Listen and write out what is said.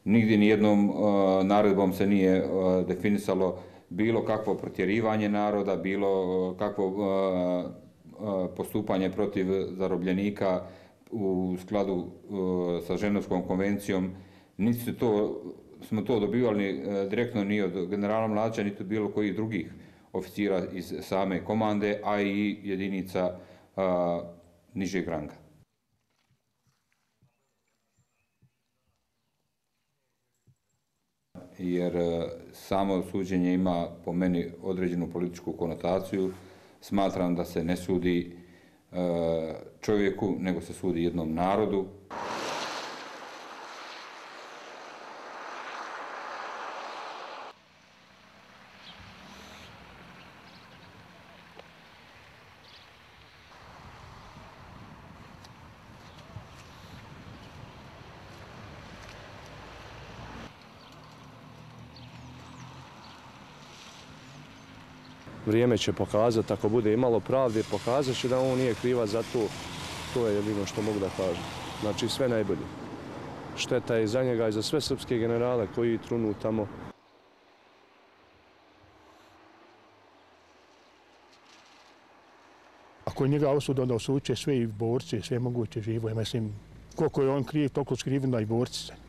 Nigdje nijednom naredbom se nije definisalo bilo kakvo protjerivanje naroda, bilo kakvo postupanje protiv zarobljenika u skladu sa Ženevskom konvencijom. Niti smo to dobivali direktno ni od generala Mladića, niti od bilo kojih drugih oficira iz same komande, a i jedinica nižeg ranga. Jer samo suđenje ima po meni određenu političku konotaciju. Smatram da se ne sudi čovjeku, nego se sudi jednom narodu. Vrijeme će pokazati, ako bude imalo pravde, pokazat će da on nije kriva za to. To je jedino što mogu da kažem. Znači sve najbolje. Šteta je za njega i za sve srpske generale koji trunu tamo. Ako je njega osuda, onda osuće sve i borci, sve moguće živo. Mislim, koliko je on kriv, toliko skrivena i borci.